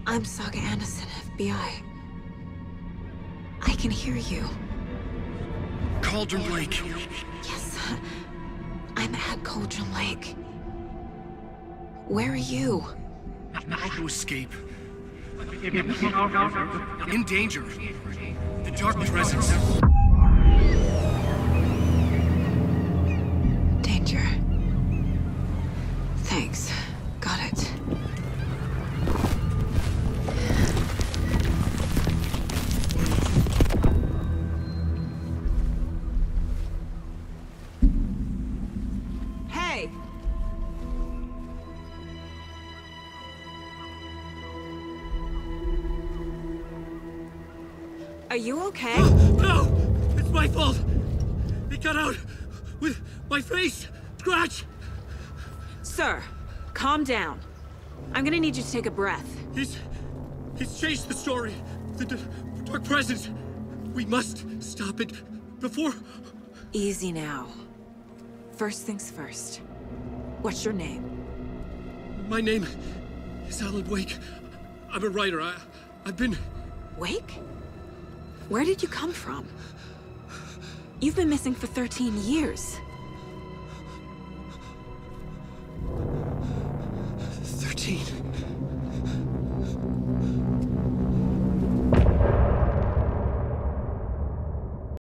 I'm Saga Anderson, FBI. I can hear you. Cauldron Lake. Yes, I'm at Cauldron Lake. Where are you? How to escape. In danger. The Dark Presence. Danger. Thanks. Got it. Hey! Are you okay? No! It's my fault! It got out with my face! Scratch! Sir, calm down. I'm gonna need you to take a breath. He's changed the story. The Dark Presence. We must stop it before... Easy now. First things first. What's your name? My name is Alan Wake. I'm a writer. I've been... Wake? Where did you come from? You've been missing for 13 years. 13.